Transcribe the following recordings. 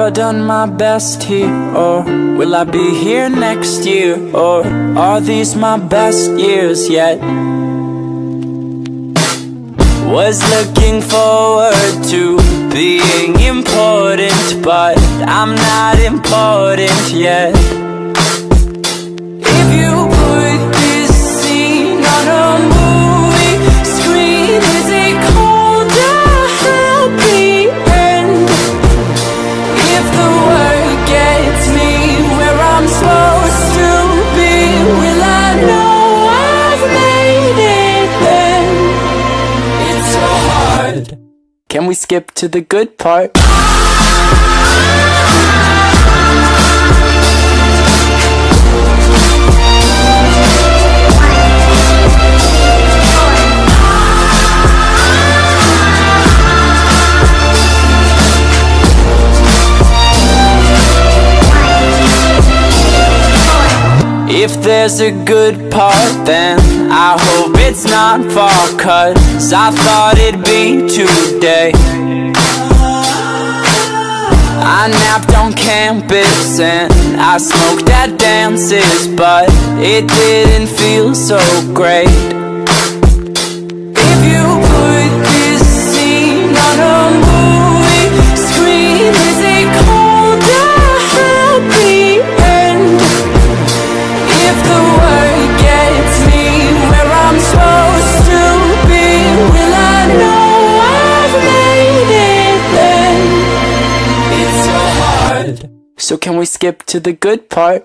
I done my best here? Or will I be here next year? Or are these my best years yet? Was looking forward to being important, but I'm not important yet. If you put this scene on a movie screen, is it called a happy end? If the word gets me where I'm supposed to be, will I know I've made it then? It's so hard. Can we skip to the good part? If there's a good part, then I hope it's not far, 'cause I thought it'd be today. I napped on campus and I smoked at dances, but it didn't feel so great. If you put this scene on a movie screen, is it called a happy end? If the word gets me where I'm supposed to be, will I know I've made it then? It's so hard. So can we skip to the good part?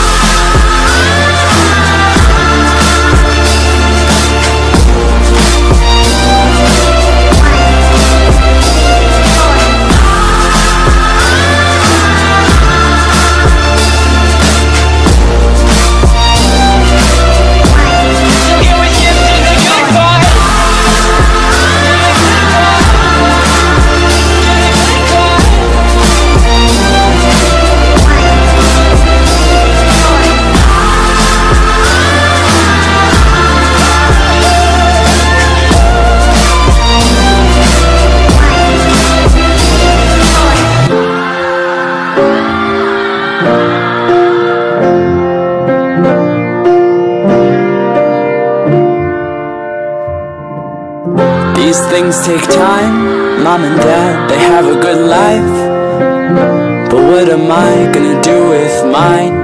These things take time. Mom and Dad, they have a good life, but what am I gonna do with mine?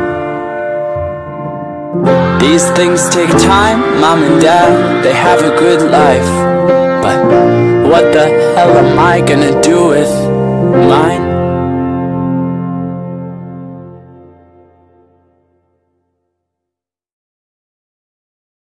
These things take time. Mom and Dad, they have a good life, but what the hell am I gonna do with mine?